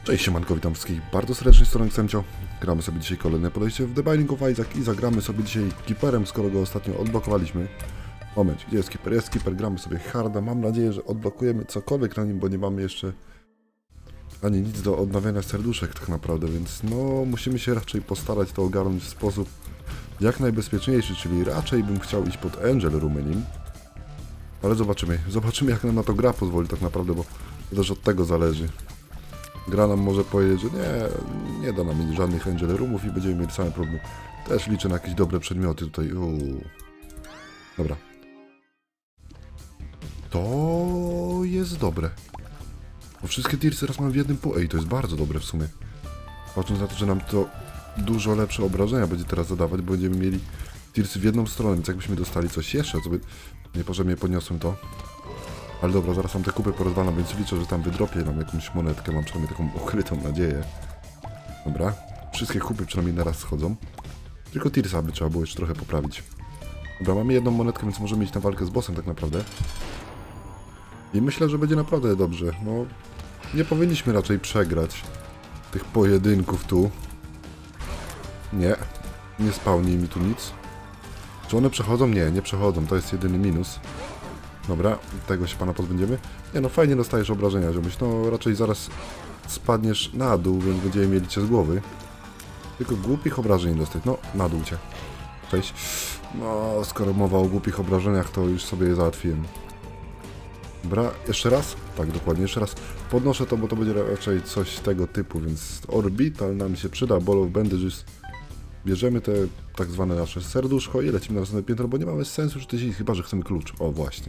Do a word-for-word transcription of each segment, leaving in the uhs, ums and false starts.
Cześć, siemanko, witam wszystkich bardzo serdecznie, strony Xemcio. Gramy sobie dzisiaj kolejne podejście w The Binding of Isaac i zagramy sobie dzisiaj Keeperem, skoro go ostatnio odblokowaliśmy. Moment, gdzie jest Keeper? Jest Keeper, gramy sobie harda. Mam nadzieję, że odblokujemy cokolwiek na nim, bo nie mamy jeszcze ani nic do odnawiania serduszek tak naprawdę, więc no musimy się raczej postarać to ogarnąć w sposób jak najbezpieczniejszy, czyli raczej bym chciał iść pod Angel Room. Ale zobaczymy, zobaczymy jak nam na to gra pozwoli tak naprawdę, bo to też od tego zależy. Gra nam może powiedzieć, że nie, nie da nam mieć żadnych Angel Roomów i będziemy mieli same problemy. Też liczę na jakieś dobre przedmioty tutaj. Uuu. Dobra. To jest dobre. Bo wszystkie tirsy raz mam w jednym po... Ej, to jest bardzo dobre w sumie. Patrząc na to, że nam to dużo lepsze obrażenia będzie teraz zadawać, bo będziemy mieli tirsy w jedną stronę, więc jakbyśmy dostali coś jeszcze, co by... Nie potrzebnie podniosłem to. Ale dobra, zaraz tam te kupy porozwalam, więc liczę, że tam wydropię nam jakąś monetkę. Mam przynajmniej taką ukrytą nadzieję. Dobra. Wszystkie kupy przynajmniej naraz schodzą. Tylko tirsa by trzeba było jeszcze trochę poprawić. Dobra, mamy jedną monetkę, więc możemy iść na walkę z bossem tak naprawdę. I myślę, że będzie naprawdę dobrze. No, nie powinniśmy raczej przegrać tych pojedynków tu. Nie. Nie spełni mi tu nic. Czy one przechodzą? Nie, nie przechodzą. To jest jedyny minus. Dobra, tego się pana pozbędziemy. Nie no, fajnie dostajesz obrażenia, żebyś no raczej zaraz spadniesz na dół, więc będziemy mieli cię z głowy. Tylko głupich obrażeń dostać. No, na dół cię. Cześć. No, skoro mowa o głupich obrażeniach, to już sobie je załatwiłem. Dobra, jeszcze raz? Tak, dokładnie, jeszcze raz. Podnoszę to, bo to będzie raczej coś tego typu, więc orbital nam się przyda, ball of bandages. Bierzemy te tak zwane nasze serduszko i lecimy na następne piętro, bo nie mamy sensu już tydzień, chyba że chcemy klucz. O, właśnie.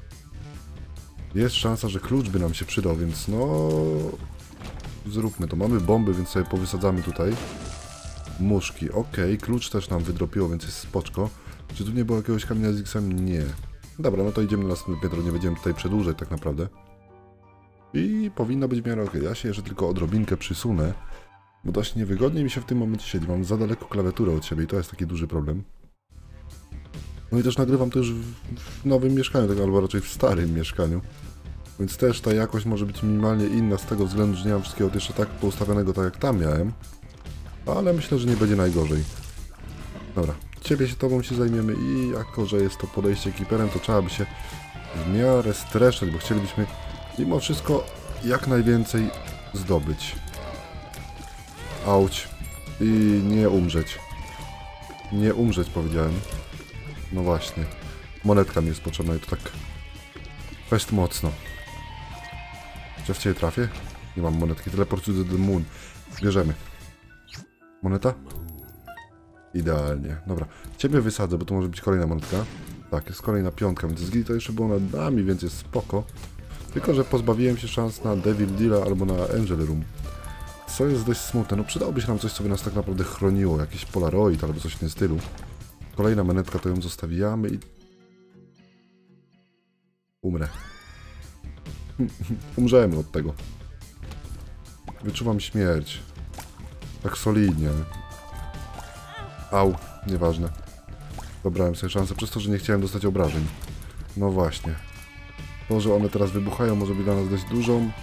Jest szansa, że klucz by nam się przydał, więc no... Zróbmy to. Mamy bomby, więc sobie powysadzamy tutaj. Muszki, ok. Klucz też nam wydropiło, więc jest spoczko. Czy tu nie było jakiegoś kamienia z X-em? Nie. Dobra, no to idziemy na następne piętro, nie będziemy tutaj przedłużać tak naprawdę. I powinno być w miarę ok. Ja się jeszcze tylko odrobinkę przysunę. Bo dość niewygodnie mi się w tym momencie siedzi. Mam za daleko klawiaturę od siebie i to jest taki duży problem. No i też nagrywam to już w, w nowym mieszkaniu, tak, albo raczej w starym mieszkaniu. Więc też ta jakość może być minimalnie inna z tego względu, że nie mam wszystkiego jeszcze tak poustawionego, tak jak tam miałem. Ale myślę, że nie będzie najgorzej. Dobra, ciebie się tobą się zajmiemy i jako, że jest to podejście keeperem, to trzeba by się w miarę streszczać, bo chcielibyśmy mimo wszystko jak najwięcej zdobyć. Auć. I nie umrzeć. Nie umrzeć, powiedziałem. No właśnie. Monetka mi jest potrzebna i to tak fest mocno. Czy w ciebie trafię? Nie mam monetki. Teleportuj do The Moon. Bierzemy. Moneta? Idealnie. Dobra. Ciebie wysadzę, bo to może być kolejna monetka. Tak, jest kolejna piątka, więc z to jeszcze było nad nami, więc jest spoko. Tylko, że pozbawiłem się szans na Devil Deala albo na Angel Room. Co jest dość smutne, no przydałoby się nam coś, co by nas tak naprawdę chroniło, jakiś Polaroid albo coś w tym stylu. Kolejna monetka, to ją zostawiamy i... Umrę. Umrzemy od tego. Wyczuwam śmierć. Tak solidnie. Au, nieważne. Dobrałem sobie szansę przez to, że nie chciałem dostać obrażeń. No właśnie. To, że one teraz wybuchają, może być dla nas dość dużą.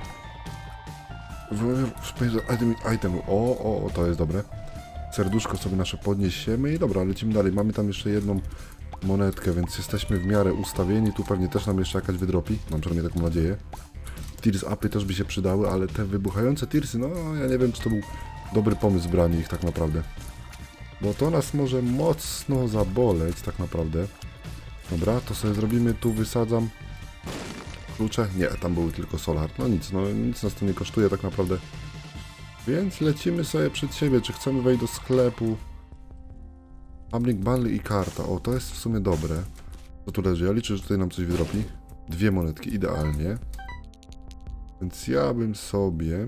Item, item. O, o, o, to jest dobre. Serduszko sobie nasze podniesiemy i dobra, lecimy dalej. Mamy tam jeszcze jedną monetkę, więc jesteśmy w miarę ustawieni. Tu pewnie też nam jeszcze jakaś wydropi. Mam przynajmniej taką nadzieję. Tears upy też by się przydały, ale te wybuchające tearsy, no ja nie wiem, czy to był dobry pomysł branie ich tak naprawdę. Bo to nas może mocno zaboleć tak naprawdę. Dobra, to sobie zrobimy. Tu wysadzam klucze? Nie, tam były tylko solar. No nic, no nic nas to nie kosztuje tak naprawdę. Więc lecimy sobie przed siebie. Czy chcemy wejść do sklepu? Public Bundle i karta. O, to jest w sumie dobre. Co tu leży? Ja liczę, że tutaj nam coś wydropi. Dwie monetki, idealnie. Więc ja bym sobie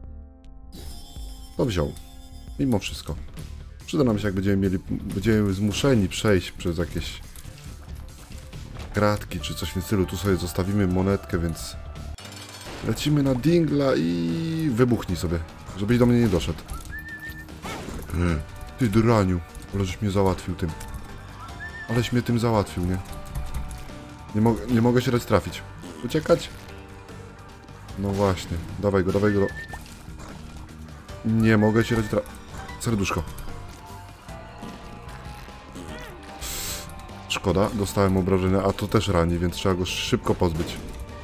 to wziął. Mimo wszystko. Przyda nam się, jak będziemy mieli, będziemy zmuszeni przejść przez jakieś kratki czy coś w tym stylu. Tu sobie zostawimy monetkę, więc lecimy na dingla i wybuchnij sobie, żebyś do mnie nie doszedł. Ty draniu, ale żeś mnie załatwił tym. Aleś mnie tym załatwił, nie? Nie, mo nie mogę się dać trafić. Uciekać? No właśnie, dawaj go, dawaj go. Nie mogę ci radzić. Serduszko. Szkoda, dostałem obrażenia, a to też rani, więc trzeba go szybko pozbyć.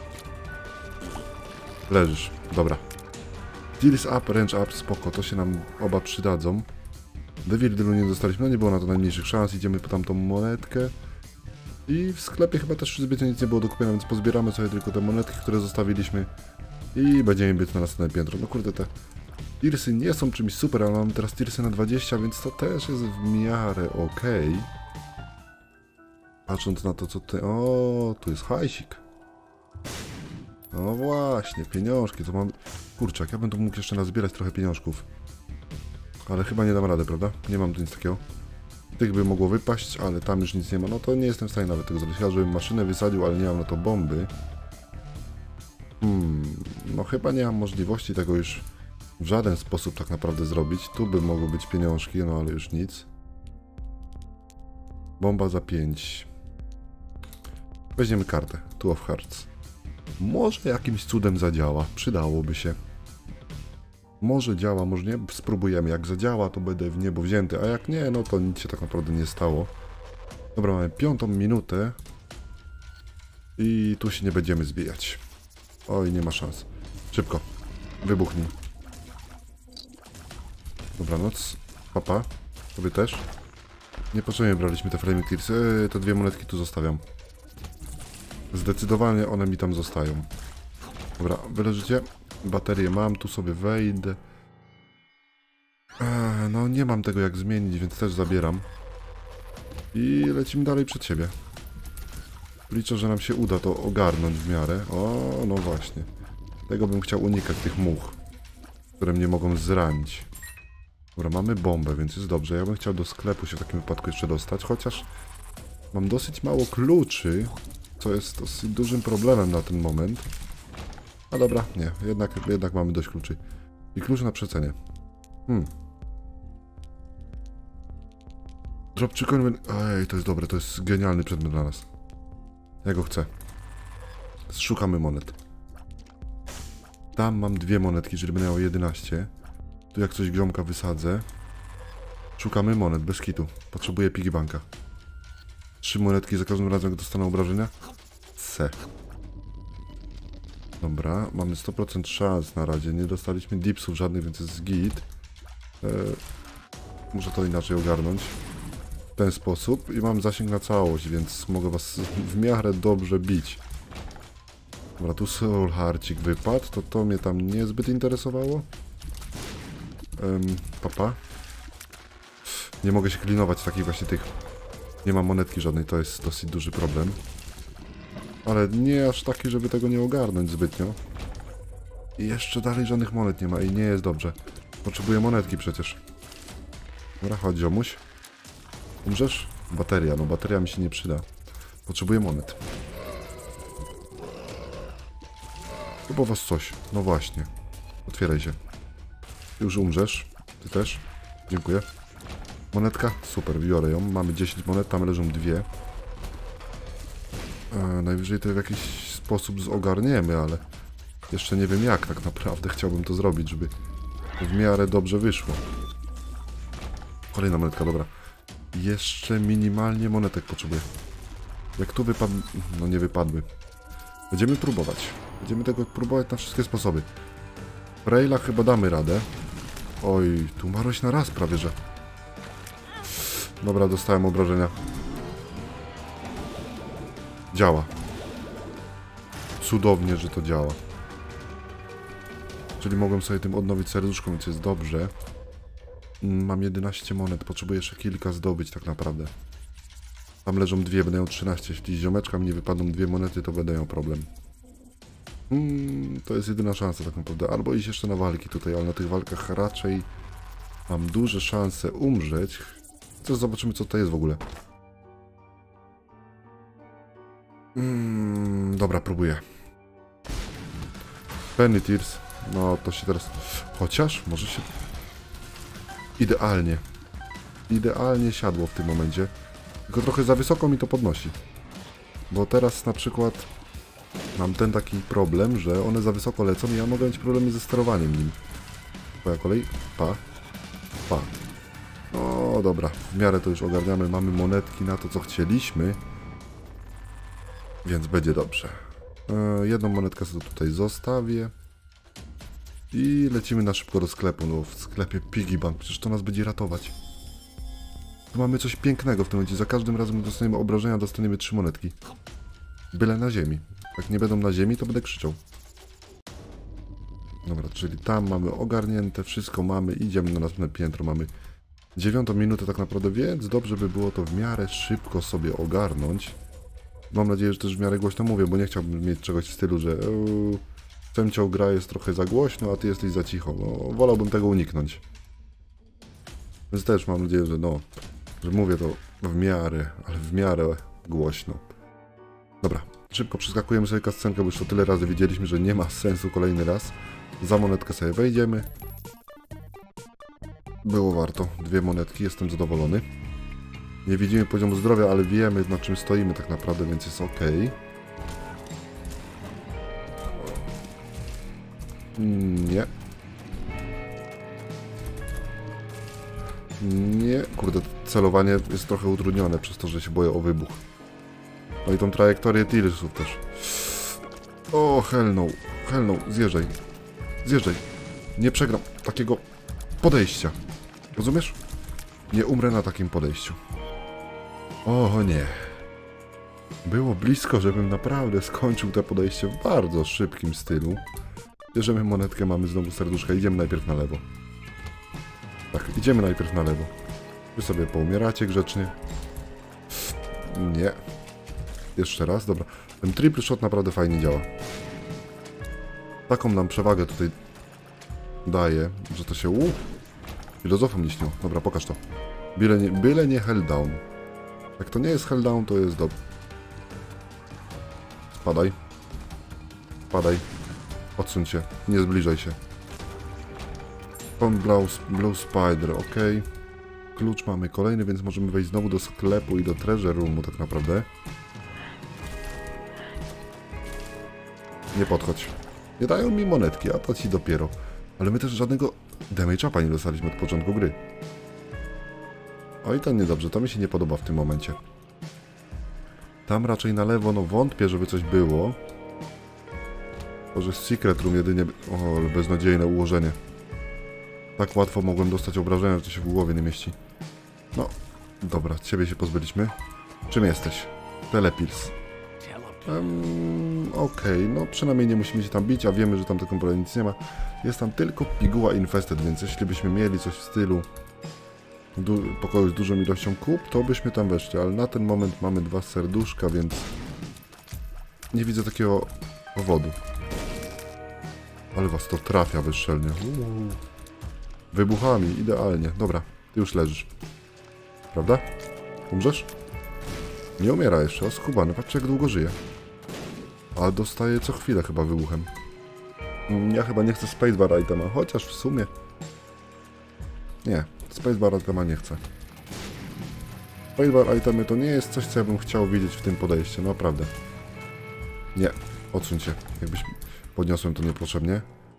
Leżysz, dobra. Deals up, range up, spoko, to się nam oba przydadzą. Devil nie dostaliśmy, no nie było na to najmniejszych szans, idziemy po tamtą monetkę. I w sklepie chyba też zbytnio nic nie było do kupienia, więc pozbieramy sobie tylko te monetki, które zostawiliśmy. I będziemy biec na następne piętro. No kurde, te tirsy nie są czymś super, ale mamy teraz tirsy na dwadzieścia, więc to też jest w miarę okej. Okay. Patrząc na to, co ty... O, tu jest hajsik. No właśnie, pieniążki, to mam... Kurczak, ja bym tu mógł jeszcze nazbierać trochę pieniążków. Ale chyba nie dam rady, prawda? Nie mam tu nic takiego. Tych by mogło wypaść, ale tam już nic nie ma. No to nie jestem w stanie nawet tego zrobić. Ja żebym maszynę wysadził, ale nie mam na to bomby. Hmm, no chyba nie mam możliwości tego już w żaden sposób tak naprawdę zrobić. Tu by mogły być pieniążki, no ale już nic. Bomba za pięć. Weźmiemy kartę. Two of Hearts. Może jakimś cudem zadziała. Przydałoby się. Może działa, może nie. Spróbujemy. Jak zadziała, to będę w niebo wzięty. A jak nie, no to nic się tak naprawdę nie stało. Dobra, mamy piątą minutę. I tu się nie będziemy zbijać. Oj, nie ma szans. Szybko. Wybuchnij. Dobranoc. Papa. Tobie też. Niepotrzebnie braliśmy te flaming tears. Eee, te dwie monetki tu zostawiam. Zdecydowanie one mi tam zostają. Dobra, wyleżycie. Baterię mam, tu sobie wejdę. Eee, no nie mam tego jak zmienić, więc też zabieram. I lecimy dalej przed siebie. Liczę, że nam się uda to ogarnąć w miarę. O, no właśnie. Tego bym chciał unikać, tych much, które mnie mogą zranić. Dobra, mamy bombę, więc jest dobrze. Ja bym chciał do sklepu się w takim wypadku jeszcze dostać, chociaż mam dosyć mało kluczy, co jest dosyć dużym problemem na ten moment. A dobra, nie, jednak, jednak mamy dość kluczy. I klucz na przecenie. Hmm. Drop trzy coin... Ej, to jest dobre, to jest genialny przedmiot dla nas. Ja go chcę. Szukamy monet. Tam mam dwie monetki, czyli będę miał jedenaście. Tu jak coś gromka wysadzę. Szukamy monet, bez kitu. Potrzebuję piggy banka. Trzy monetki za każdym razem, jak dostanę obrażenia. C. Dobra, mamy sto procent szans na razie. Nie dostaliśmy dipsów żadnych, więc jest git. Eee, muszę to inaczej ogarnąć. W ten sposób. I mam zasięg na całość, więc mogę was w miarę dobrze bić. Dobra, tu Soul Hearcik wypadł. To to mnie tam niezbyt interesowało. Um, papa. Nie mogę się klinować takich właśnie tych. Nie mam monetki żadnej, to jest dosyć duży problem. Ale nie aż taki, żeby tego nie ogarnąć zbytnio. I jeszcze dalej żadnych monet nie ma i nie jest dobrze. Potrzebuję monetki przecież. Dobra, chodź ziomuś. Umrzesz? Bateria, no bateria mi się nie przyda. Potrzebuję monet. Chyba was coś. No właśnie. Otwieraj się. Już umrzesz. Ty też. Dziękuję. Monetka? Super, biorę ją. Mamy dziesięć monet, tam leżą dwie. E, najwyżej to w jakiś sposób zogarniemy, ale jeszcze nie wiem jak tak naprawdę chciałbym to zrobić, żeby w miarę dobrze wyszło. Kolejna monetka, dobra. Jeszcze minimalnie monetek potrzebuję. Jak tu wypadły... No nie wypadły. Będziemy próbować. Będziemy tego próbować na wszystkie sposoby. Raila chyba damy radę. Oj, tu maroś na raz prawie, że. Dobra, dostałem obrażenia. Działa. Cudownie, że to działa. Czyli mogłem sobie tym odnowić serduszko, więc jest dobrze. Mam jedenaście monet, potrzebuję jeszcze kilka zdobyć tak naprawdę. Tam leżą dwie, będę miał trzynaście. Jeśli ziomeczka mi nie wypadną dwie monety, to będę miał problem. Hmm, to jest jedyna szansa tak naprawdę. Albo iść jeszcze na walki tutaj, ale na tych walkach raczej mam duże szanse umrzeć. Teraz zobaczymy, co to jest w ogóle. Hmm, dobra, próbuję. Penny Tears. No, to się teraz... Chociaż, może się... Idealnie. Idealnie siadło w tym momencie. Tylko trochę za wysoko mi to podnosi. Bo teraz na przykład mam ten taki problem, że one za wysoko lecą i ja mogę mieć problemy ze sterowaniem nim. Twoja kolej. Pa. Pa. No dobra, w miarę to już ogarniamy. Mamy monetki na to, co chcieliśmy. Więc będzie dobrze. E, jedną monetkę sobie tutaj zostawię. I lecimy na szybko do sklepu. No w sklepie Piggy Bank. Przecież to nas będzie ratować. Tu mamy coś pięknego w tym momencie. Za każdym razem, gdy dostaniemy obrażenia, dostaniemy trzy monetki. Byle na ziemi. Jak nie będą na ziemi, to będę krzyczał. Dobra, czyli tam mamy ogarnięte, wszystko mamy, idziemy na następne piętro, mamy dziewiątą minutę tak naprawdę, więc dobrze by było to w miarę szybko sobie ogarnąć. Mam nadzieję, że też w miarę głośno mówię, bo nie chciałbym mieć czegoś w stylu, że yy, Femciał gra jest trochę za głośno, a ty jesteś za cicho. No, wolałbym tego uniknąć. Więc też mam nadzieję, że no, że mówię to w miarę, ale w miarę głośno. Dobra, szybko przeskakujemy sobie kascenkę, bo już to tyle razy widzieliśmy, że nie ma sensu kolejny raz. Za monetkę sobie wejdziemy. Było warto. Dwie monetki, jestem zadowolony. Nie widzimy poziomu zdrowia, ale wiemy, na czym stoimy tak naprawdę, więc jest ok. Nie. Nie. Kurde, celowanie jest trochę utrudnione przez to, że się boję o wybuch. No i tą trajektorię Tilsów też. O, hell no. Hell no. Zjeżdżaj. Zjeżdżaj. Nie przegram takiego podejścia. Rozumiesz? Nie umrę na takim podejściu. O nie. Było blisko, żebym naprawdę skończył to podejście w bardzo szybkim stylu. Bierzemy monetkę, mamy znowu serduszka. Idziemy najpierw na lewo. Tak, idziemy najpierw na lewo. Wy sobie poumieracie grzecznie. Nie. Jeszcze raz, dobra. Ten triple shot naprawdę fajnie działa. Taką nam przewagę tutaj daje, że to się... U, filozofom nie śniło. Dobra, pokaż to. Byle nie, byle nie hell down. Jak to nie jest hell down, to jest dobre. Spadaj. Spadaj. Odsuń się. Nie zbliżaj się. Pan Blue, Blue Spider, ok. Klucz mamy kolejny, więc możemy wejść znowu do sklepu i do treasure roomu tak naprawdę. Nie podchodź. Nie dają mi monetki, a to ci dopiero. Ale my też żadnego damage upa nie dostaliśmy od początku gry. Oj, to niedobrze, to mi się nie podoba w tym momencie. Tam raczej na lewo, no wątpię, żeby coś było. To, że Secret Room jedynie... O, ale beznadziejne ułożenie. Tak łatwo mogłem dostać obrażenia, że to się w głowie nie mieści. No, dobra, ciebie się pozbyliśmy. Czym jesteś? Telepils. Um, Okej, okay, no przynajmniej nie musimy się tam bić, a wiemy, że tam tak naprawdę nic nie ma. Jest tam tylko piguła infested, więc jeśli byśmy mieli coś w stylu pokoju z dużą ilością kup, to byśmy tam weszli, ale na ten moment mamy dwa serduszka, więc nie widzę takiego powodu. Ale was to trafia bezczelnie. Uuu. Wybuchami, idealnie. Dobra, ty już leżysz. Prawda? Umrzesz? Nie umiera jeszcze, skubany, patrzcie jak długo żyje. A dostaje co chwilę chyba wybuchem. Ja chyba nie chcę spacebar itema, chociaż w sumie... Nie, spacebar itema nie chcę. Spacebar itemy to nie jest coś, co ja bym chciał widzieć w tym podejściu, naprawdę. Nie, odsuń się, jakbyś podniosłem to niepotrzebnie.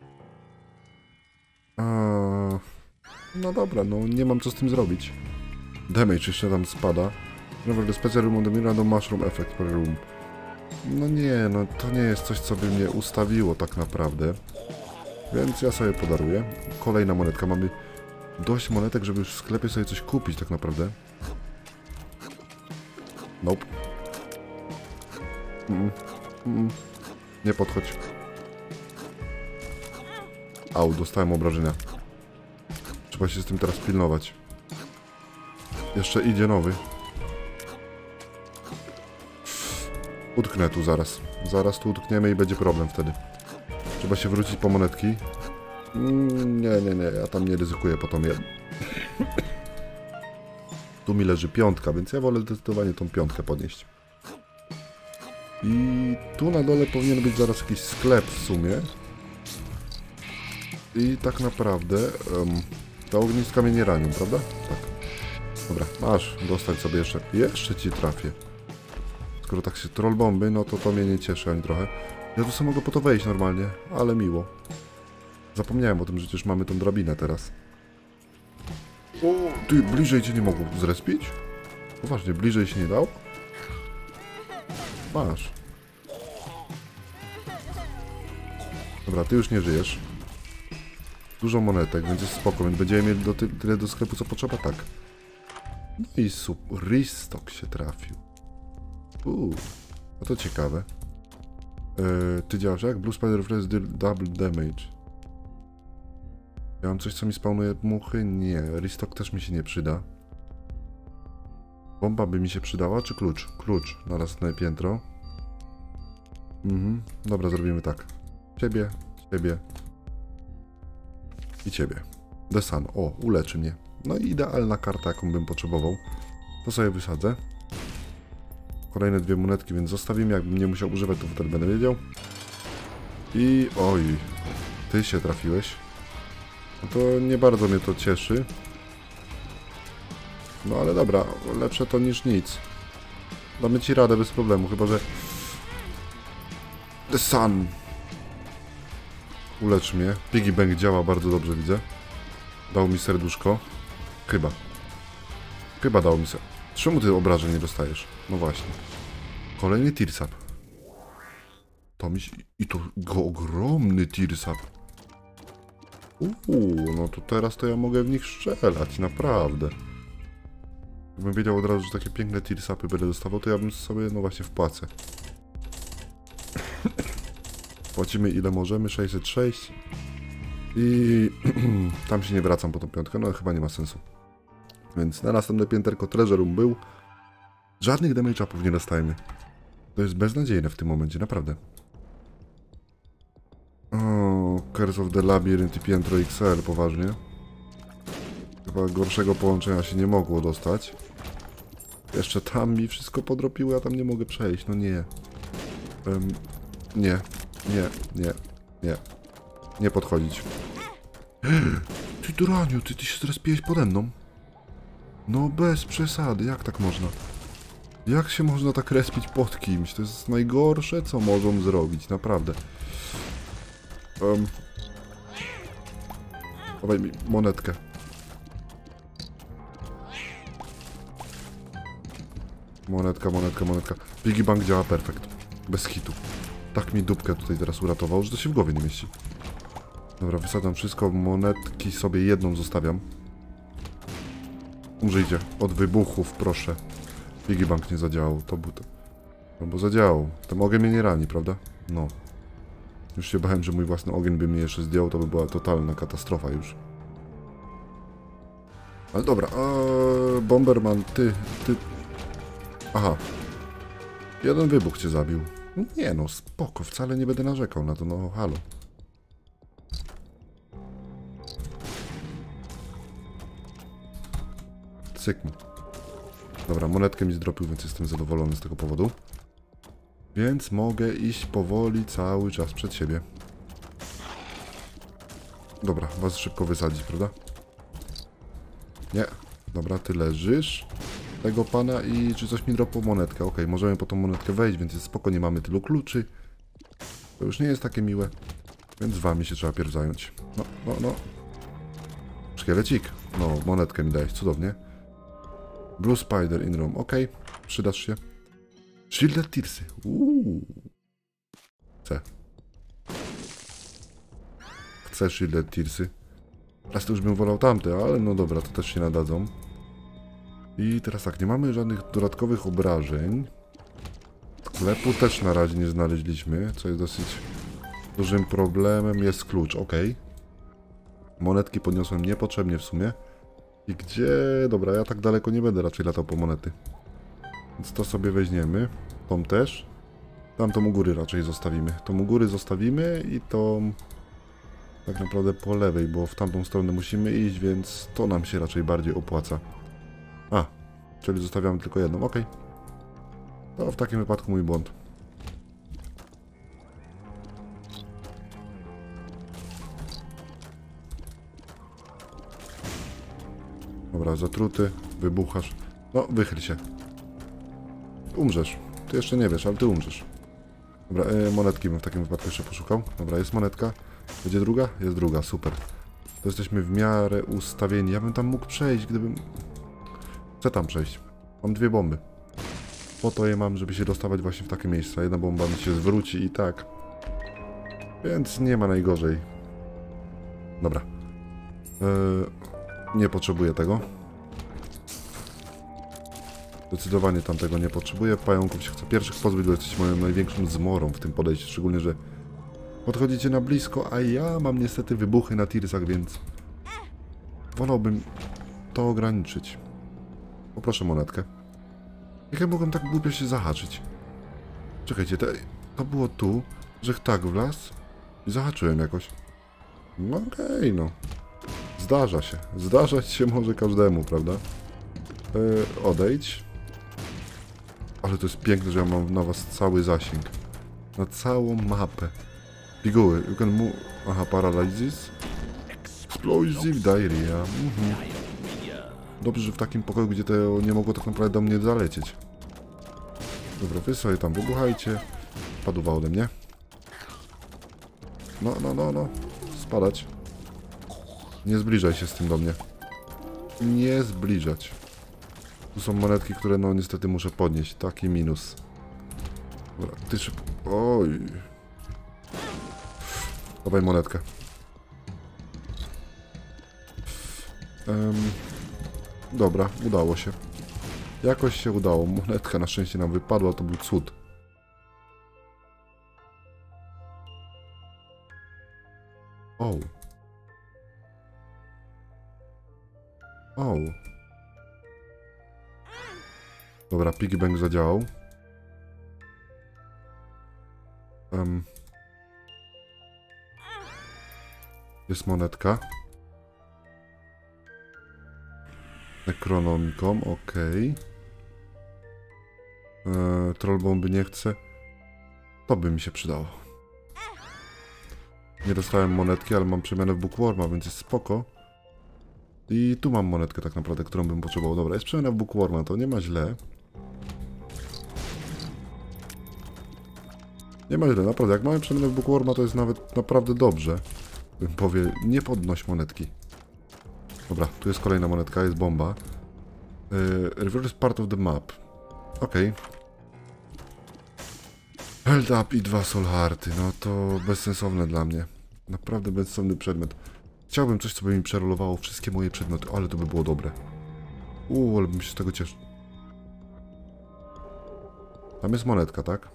A... No dobra, no nie mam co z tym zrobić. Damage jeszcze tam spada. No special room on the random mushroom effect per room. No nie, no to nie jest coś, co by mnie ustawiło tak naprawdę. Więc ja sobie podaruję. Kolejna monetka. Mamy dość monetek, żeby już w sklepie sobie coś kupić tak naprawdę. Nope. Mm -mm. Mm -mm. Nie podchodź. Au, dostałem obrażenia. Trzeba się z tym teraz pilnować. Jeszcze idzie nowy. Utknę tu zaraz. Zaraz tu utkniemy i będzie problem wtedy. Trzeba się wrócić po monetki. Mm, nie, nie, nie. Ja tam nie ryzykuję po tą jedną. Tu mi leży piątka, więc ja wolę zdecydowanie tą piątkę podnieść. I tu na dole powinien być zaraz jakiś sklep w sumie. I tak naprawdę um, te ogniska mnie nie ranią, prawda? Tak. Dobra, masz, dostać sobie jeszcze. Jeszcze ci trafię. Skoro tak się troll bomby, no to to mnie nie cieszy ani trochę. Ja tu sobie mogę po to wejść normalnie, ale miło. Zapomniałem o tym, że przecież mamy tą drabinę teraz. O, ty, bliżej cię nie mogło zrespić? Poważnie, bliżej się nie dał? Masz. Dobra, ty już nie żyjesz. Dużo monetek, więc jest spoko, więc będziemy mieli do ty tyle do sklepu, co potrzeba, tak. No i super, restock się trafił. Uuu, no to ciekawe. Eee, ty działasz jak? Blue Spider Flash double damage. Ja mam coś, co mi spawnuje muchy? Nie. Restock też mi się nie przyda. Bomba by mi się przydała, czy klucz? Klucz na następne piętro. Mhm. Dobra, zrobimy tak. Ciebie, ciebie i ciebie. The Sun. O, uleczy mnie. No i idealna karta, jaką bym potrzebował. To sobie wysadzę. Kolejne dwie monetki, więc zostawimy. Jakbym nie musiał używać, to wtedy będę wiedział. I oj, ty się trafiłeś. No to nie bardzo mnie to cieszy. No ale dobra, lepsze to niż nic. Damy ci radę bez problemu, chyba że... The Sun. Ulecz mnie. Piggy Bank działa bardzo dobrze, widzę. Dał mi serduszko. Chyba. Chyba dał mi serduszko. Czemu ty obrażeń nie dostajesz? No właśnie. Kolejny Tearsap. To mi się... I to go ogromny Tearsap. Uuu, no to teraz to ja mogę w nich strzelać, naprawdę. Jakbym wiedział od razu, że takie piękne Tearsapy będę dostawał, to ja bym sobie, no właśnie, wpłacę. Płacimy ile możemy, sześćset sześć. I tam się nie wracam po tą piątkę, no chyba nie ma sensu. Więc na następne pięterko Treasure Room był. Żadnych damage upów nie dostajemy. To jest beznadziejne w tym momencie, naprawdę. O, Curse of the Labyrinth i piętro X L, poważnie. Chyba gorszego połączenia się nie mogło dostać. Jeszcze tam mi wszystko podrobiło, ja tam nie mogę przejść, no nie. Um, nie, nie, nie, nie. Nie podchodzić. Ty duraniu, ty, ty się zrespiłeś pode mną? No bez przesady, jak tak można? Jak się można tak respić pod kimś? To jest najgorsze, co mogą zrobić, naprawdę. Um. Dawaj mi monetkę. Monetka, monetka, monetka. Piggy Bank działa perfekt. Bez hitu. Tak mi dupkę tutaj teraz uratował, że to się w głowie nie mieści. Dobra, wysadzam wszystko. Monetki sobie jedną zostawiam. Umrzyjcie. Od wybuchów, proszę. Piggy Bank nie zadziałał. To był to. No bo zadziałał. Ten ogień mnie nie rani, prawda? No. Już się bałem, że mój własny ogień by mnie jeszcze zdjął. To by była totalna katastrofa już. Ale dobra. A Bomberman, ty, ty... Aha. Jeden wybuch cię zabił. Nie no, spoko. Wcale nie będę narzekał na to. No, halo. Cyknij. Dobra, monetkę mi zdropił, więc jestem zadowolony z tego powodu. Więc mogę iść powoli cały czas przed siebie. Dobra, was szybko wysadzić, prawda? Nie. Dobra, ty leżysz. Tego pana i czy coś mi dropło monetkę. Okej, możemy po tą monetkę wejść, więc jest spoko, nie mamy tylu kluczy. To już nie jest takie miłe. Więc z wami się trzeba pierw zająć. No, no, no. Szkielecik. No, monetkę mi dałeś, cudownie. Blue Spider in room, okej. Przydasz się. Shielded Tearsy. Uuu. Chcę. Chcę Shielded Tearsy. Teraz to już bym wolał tamte, ale no dobra, to też się nadadzą. I teraz tak, nie mamy żadnych dodatkowych obrażeń. Sklepu też na razie nie znaleźliśmy, co jest dosyć dużym problemem. Jest klucz, ok. Monetki podniosłem niepotrzebnie w sumie. I gdzie... Dobra, ja tak daleko nie będę raczej latał po monety. Więc to sobie weźmiemy. Tą też. Tamtą u góry raczej zostawimy. Tą u góry zostawimy i tą... Tak naprawdę po lewej, bo w tamtą stronę musimy iść, więc to nam się raczej bardziej opłaca. A, czyli zostawiamy tylko jedną, ok. To w takim wypadku mój błąd. Dobra, zatruty, wybuchasz. No, wychyl się. Umrzesz. Ty jeszcze nie wiesz, ale ty umrzesz. Dobra, e, monetki bym w takim wypadku jeszcze poszukał. Dobra, jest monetka. Będzie druga? Jest druga, super. To jesteśmy w miarę ustawieni. Ja bym tam mógł przejść, gdybym... Chcę tam przejść. Mam dwie bomby. Po to je mam, żeby się dostawać właśnie w takie miejsca. Jedna bomba mi się zwróci i tak. Więc nie ma najgorzej. Dobra. Eee, nie potrzebuję tego. Zdecydowanie tamtego nie potrzebuję. Pająków się chcę pierwszych pozbyć, bo jesteście moją największą zmorą w tym podejściu. Szczególnie, że podchodzicie na blisko, a ja mam niestety wybuchy na tirsach, więc wolałbym to ograniczyć. Poproszę monetkę. Jak ja mogłem tak głupio się zahaczyć? Czekajcie, te, to było tu, że tak wlazł i zahaczyłem jakoś. No okej, okay, no. Zdarza się. Zdarzać się może każdemu, prawda? Yy, odejdź. Ale to jest piękne, że ja mam na was cały zasięg. Na całą mapę. Piguły. You can move... Aha, paralysis. Explosive diarrhea. Mhm. Dobrze, że w takim pokoju, gdzie to nie mogło tak naprawdę do mnie zalecieć. Dobra, wy sobie tam wybuchajcie. Padła ode mnie. No, no, no, no. Spadać. Nie zbliżaj się z tym do mnie. Nie zbliżać. Tu są monetki, które no niestety muszę podnieść. Taki minus. Dobra, ty szybko. Oj. Dawaj monetkę. Um, dobra, udało się. Jakoś się udało. Monetka na szczęście nam wypadła, to był cud. O. O. Dobra, piggy bank zadziałał. Um. Jest monetka. Necronomicon, ok. Eee, troll bomby nie chcę. To by mi się przydało. Nie dostałem monetki, ale mam przemianę w Bookworma, więc jest spoko. I tu mam monetkę tak naprawdę, którą bym potrzebował. Dobra, jest przemiana w Bookworma, to nie ma źle. Nie ma źle, naprawdę. Jak mamy przemianę w Bookworma, to jest nawet naprawdę dobrze. Bym powie, nie podnoś monetki. Dobra, tu jest kolejna monetka, jest bomba. Yy, reverse part of the map. Okej. Okay. Held up i dwa soul hearty. No to bezsensowne dla mnie. Naprawdę bezsensowny przedmiot. Chciałbym coś, co by mi przerolowało wszystkie moje przedmioty, ale to by było dobre. Uuu, ale bym się z tego cieszył. Tam jest monetka, tak?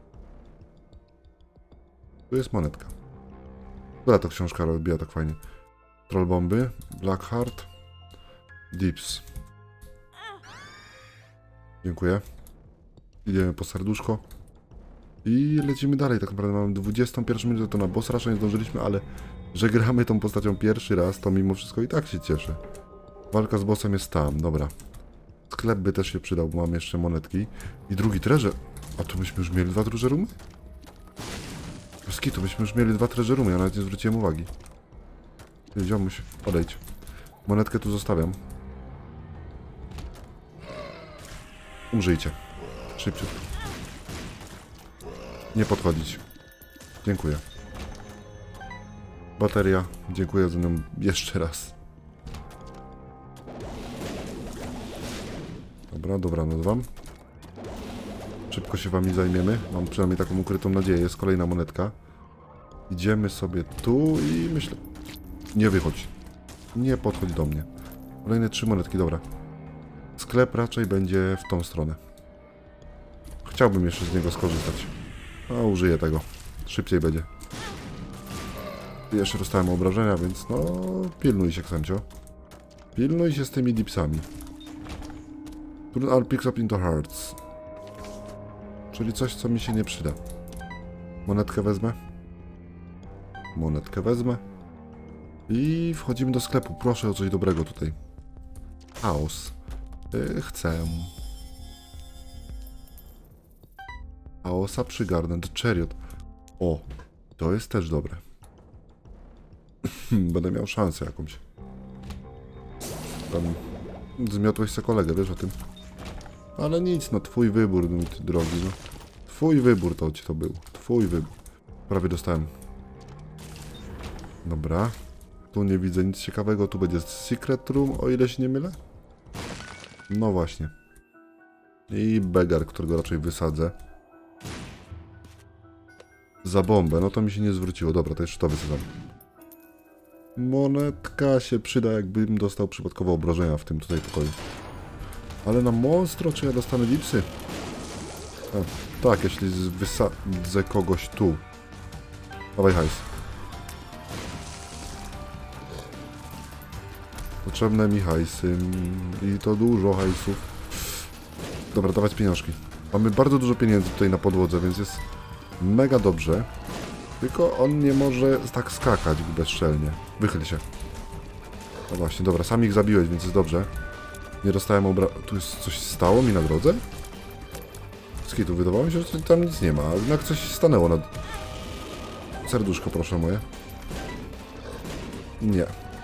Tu jest monetka. Dobra, ta książka rozbija tak fajnie. Troll bomby, Blackheart, Dips. Dziękuję. Idziemy po serduszko. I lecimy dalej. Tak naprawdę mamy dwudziestą pierwszą minutę, to na boss rusha nie zdążyliśmy, ale że gramy tą postacią pierwszy raz, to mimo wszystko i tak się cieszę. Walka z bossem jest tam, dobra. Sklep by też się przydał, bo mam jeszcze monetki. I drugi treasure. A tu byśmy już mieli dwa treasure roomy? To byśmy już mieli dwa treasure roomy, ja nawet nie zwróciłem uwagi. Ziomuś, odejdź. Monetkę tu zostawiam. Umrzyjcie. Szybciej. Nie podchodzić. Dziękuję. Bateria. Dziękuję za nią jeszcze raz. Dobra, dobra, no wam. Szybko się wami zajmiemy. Mam przynajmniej taką ukrytą nadzieję. Jest kolejna monetka. Idziemy sobie tu i myślę... Nie wychodź. Nie podchodź do mnie. Kolejne trzy monetki, dobra. Sklep raczej będzie w tą stronę. Chciałbym jeszcze z niego skorzystać. No, użyję tego. Szybciej będzie. Jeszcze dostałem obrażenia, więc no... Pilnuj się, Ksemcio. Pilnuj się z tymi dipsami. Turn all picks up into hearts. Czyli coś, co mi się nie przyda. Monetkę wezmę. Monetkę wezmę. I wchodzimy do sklepu. Proszę o coś dobrego tutaj. Chaos. Yy, chcę. Chaosa przygarnę. The Chariot. O, to jest też dobre. Będę miał szansę jakąś. Tam zmiotłeś sobie kolegę, wiesz o tym. Ale nic, no twój wybór, mój ty drogi, no. Twój wybór to ci to był. Twój wybór. Prawie dostałem. Dobra. Tu nie widzę nic ciekawego. Tu będzie secret room, o ile się nie mylę. No właśnie. I begar, którego raczej wysadzę. Za bombę. No to mi się nie zwróciło. Dobra, to jeszcze to wysadzam. Monetka się przyda, jakbym dostał przypadkowo obrażenia w tym tutaj pokoju. Ale na monstro, czy ja dostanę dipsy? A, tak, jeśli wysadzę kogoś tu. Dawaj hajs. Potrzebne mi hajsy. I to dużo hajsów. Dobra, dawać pieniążki. Mamy bardzo dużo pieniędzy tutaj na podłodze, więc jest mega dobrze. Tylko on nie może tak skakać bezczelnie. Wychyl się. No właśnie, dobra, sam ich zabiłeś, więc jest dobrze. Nie dostałem obra... Tu jest coś stało mi na drodze? Skitu, wydawało mi się, że tam nic nie ma, ale jednak coś stanęło na... Serduszko, proszę moje. Nie.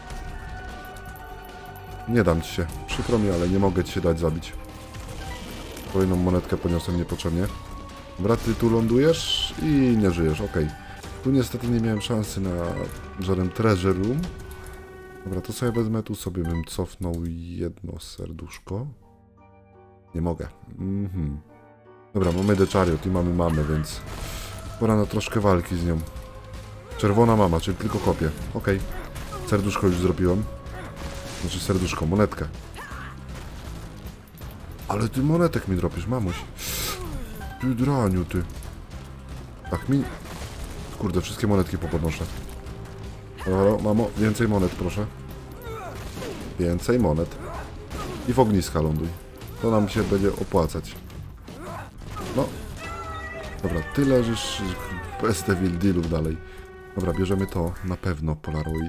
Nie dam ci się. Przykro mi, ale nie mogę ci się dać zabić. Kolejną monetkę poniosłem niepotrzebnie. Dobra, ty tu lądujesz i nie żyjesz, okej. Okay. Tu niestety nie miałem szansy na żaden treasure room. Dobra, to sobie wezmę, tu sobie bym cofnął jedno serduszko. Nie mogę. Mhm. Dobra, mamy The Chariot i mamy mamę, więc pora na troszkę walki z nią. Czerwona mama, czyli tylko kopię. Okej. Okay. Serduszko już zrobiłem. Znaczy serduszko, monetkę. Ale ty monetek mi dropisz, mamuś. Ty draniu, ty. Tak mi... Kurde, wszystkie monetki popodnoszę. Halo, mamo, więcej monet, proszę. Więcej monet. I w ogniska ląduj. To nam się będzie opłacać. No. Dobra, ty leżysz bez devil dealów dalej. Dobra, bierzemy to. Na pewno Polaroid.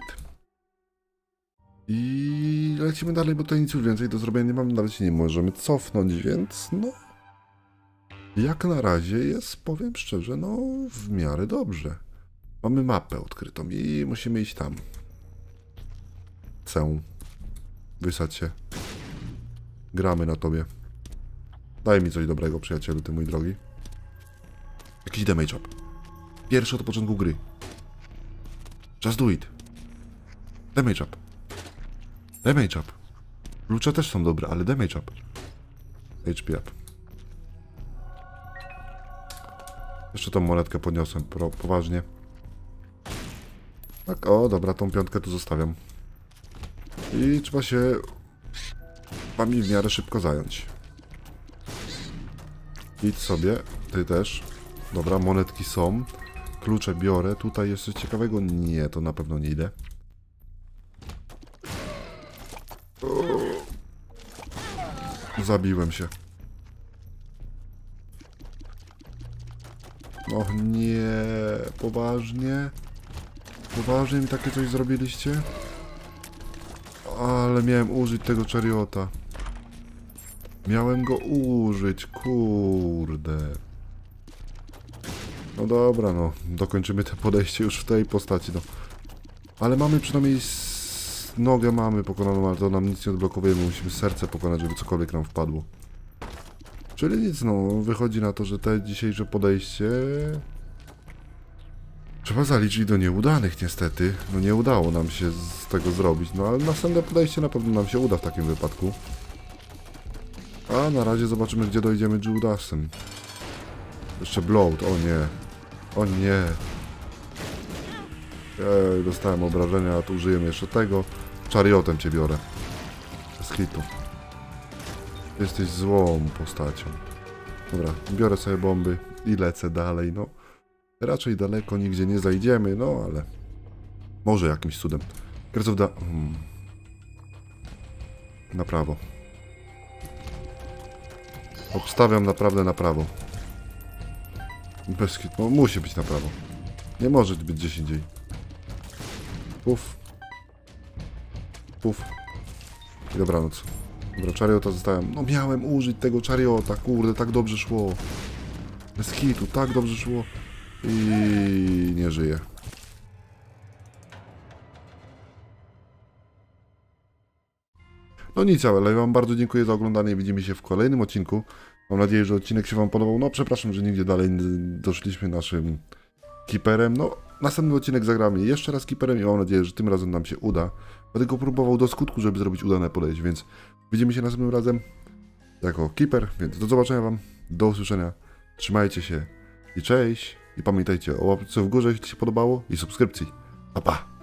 I lecimy dalej, bo to nic już więcej do zrobienia nie mamy. Nawet się nie możemy cofnąć, więc no... Jak na razie jest, powiem szczerze, no w miarę dobrze. Mamy mapę odkrytą i musimy iść tam. Cę. Wysadź się. Gramy na tobie. Daj mi coś dobrego, przyjacielu, ty mój drogi. Jakiś damage up. Pierwszy od początku gry. Just do it. Damage up. Damage up. Klucze też są dobre, ale damage up. H P up. Jeszcze tą monetkę podniosłem, pro, poważnie. Tak, o, dobra, tą piątkę tu zostawiam. I trzeba się wami w miarę szybko zająć. Idź sobie, ty też. Dobra, monetki są. Klucze biorę. Tutaj jest coś ciekawego? Nie, to na pewno nie idę. O, zabiłem się. Och nie, poważnie? Poważnie mi takie coś zrobiliście? Ale miałem użyć tego Chariota. Miałem go użyć, kurde. No dobra, no. Dokończymy to podejście już w tej postaci, no. Ale mamy przynajmniej nogę mamy pokonaną, ale to nam nic nie odblokowuje. Musimy serce pokonać, żeby cokolwiek nam wpadło. Czyli nic, no. Wychodzi na to, że te dzisiejsze podejście... Trzeba zaliczyć do nieudanych, niestety. No nie udało nam się z tego zrobić, no ale następne podejście na pewno nam się uda w takim wypadku. A na razie zobaczymy, gdzie dojdziemy Judasem. Jeszcze Bloat, o nie. O nie. Ej, dostałem obrażenia, a tu użyjemy jeszcze tego. Chariotem cię biorę. Z hitu. Jesteś złą postacią. Dobra, biorę sobie bomby i lecę dalej, no. Raczej daleko nigdzie nie zajdziemy, no ale... Może jakimś cudem. Curse of the... Hmm. Na prawo. Obstawiam naprawdę na prawo. Bez hit. No musi być na prawo. Nie może być gdzieś indziej. Puf. Puf. I dobranoc. Dobra, Chariota zostałem. No miałem użyć tego Chariota, kurde, tak dobrze szło. Bez hitu, tak dobrze szło. I nie żyje. No nic, ale ja wam bardzo dziękuję za oglądanie. Widzimy się w kolejnym odcinku. Mam nadzieję, że odcinek się wam podobał. No przepraszam, że nigdzie dalej doszliśmy naszym keeperem. No następny odcinek zagramy jeszcze raz Keeperem i mam nadzieję, że tym razem nam się uda. Będę go próbował do skutku, żeby zrobić udane podejście, więc widzimy się następnym razem jako Keeper, więc do zobaczenia wam, do usłyszenia, trzymajcie się i cześć. I pamiętajcie o łapce w górze, jeśli się podobało i subskrypcji. Pa, pa!